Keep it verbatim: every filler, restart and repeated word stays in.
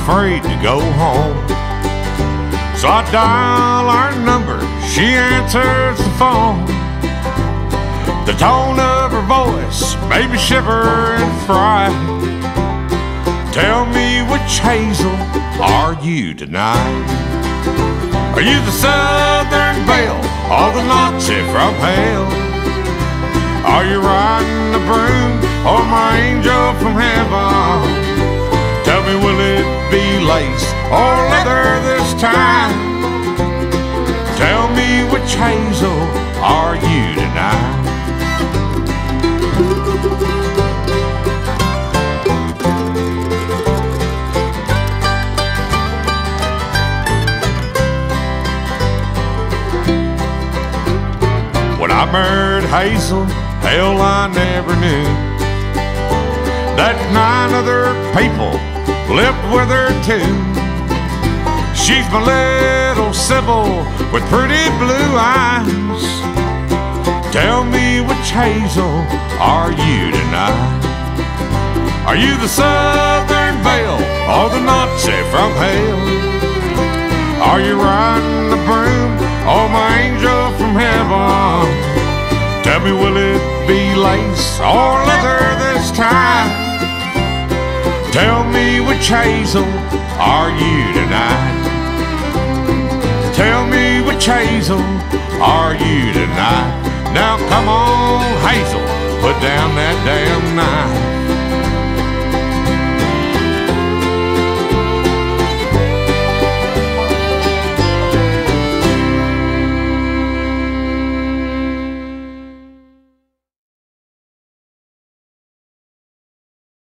afraid to go home. So I dial our number, she answers the phone. The tone of her voice made me shiver and fright. Tell me, which Hazel are you tonight? Are you the Southern Belle or the Nazi from hell? Are you riding the broom or my angel from heaven? Tell me, will it be lace or leather this time? Tell me, which Hazel are you tonight? When I married Hazel, hell, I never knew that nine other people lived with her too. She's my little Sybil with pretty blue eyes. Tell me, which Hazel are you tonight? Are you the Southern Belle or the Nazi from hell? Are you riding the broom or my angel from heaven? Tell me, will it be lace or leather this time? Tell me, which Hazel are you tonight? Tell me, which Hazel are you tonight? Now come on, Hazel, put down that damn knife.